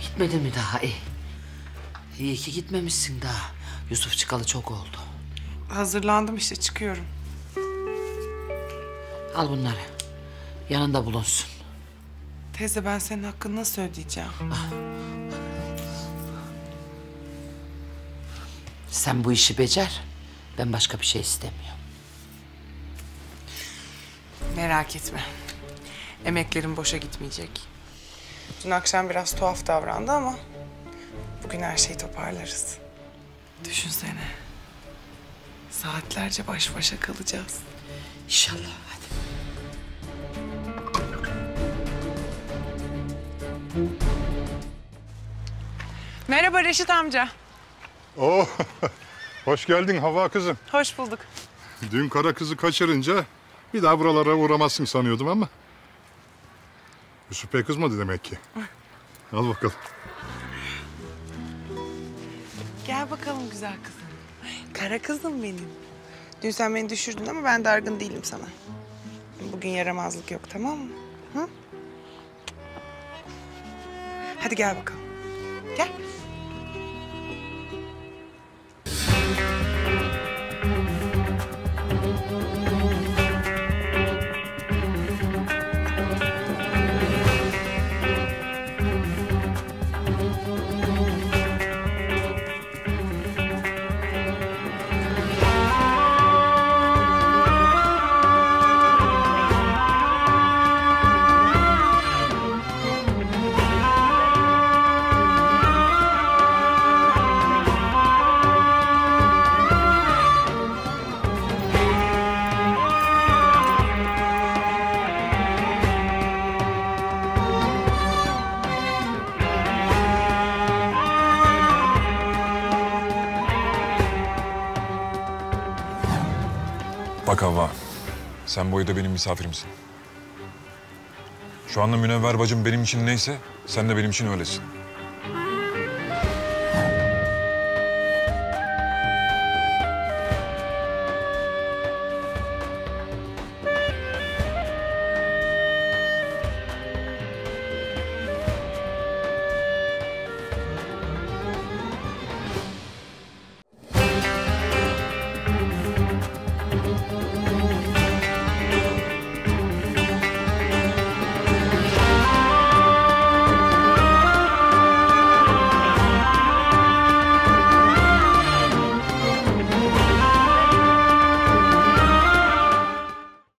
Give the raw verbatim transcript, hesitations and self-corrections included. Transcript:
Gitmedin mi daha? İyi. İyi ki gitmemişsin daha. Yusuf çıkalı çok oldu. Hazırlandım işte, çıkıyorum. Al bunları. Yanında bulunsun. Teyze, ben senin hakkını nasıl ödeyeceğim? Sen bu işi becer. Ben başka bir şey istemiyorum. Merak etme. Emeklerim boşa gitmeyecek. Dün akşam biraz tuhaf davrandı ama bugün her şeyi toparlarız. Düşünsene. Saatlerce baş başa kalacağız. İnşallah. Hadi. Merhaba Reşit amca. Oh, hoş geldin Havva kızım. Hoş bulduk. Dün kara kızı kaçırınca bir daha buralara uğramazsın sanıyordum ama... Yusuf Bey kızmadı demek ki. Al bakalım. Gel bakalım güzel kızım. Kara kızım benim. Dün sen beni düşürdün ama ben dargın değilim sana. Bugün yaramazlık yok, tamam mı? Hı? Hadi gel bakalım. Gel. Bak Havva, sen bu evde benim misafirimsin. Şu anda Münevver bacım benim için neyse, sen de benim için öylesin.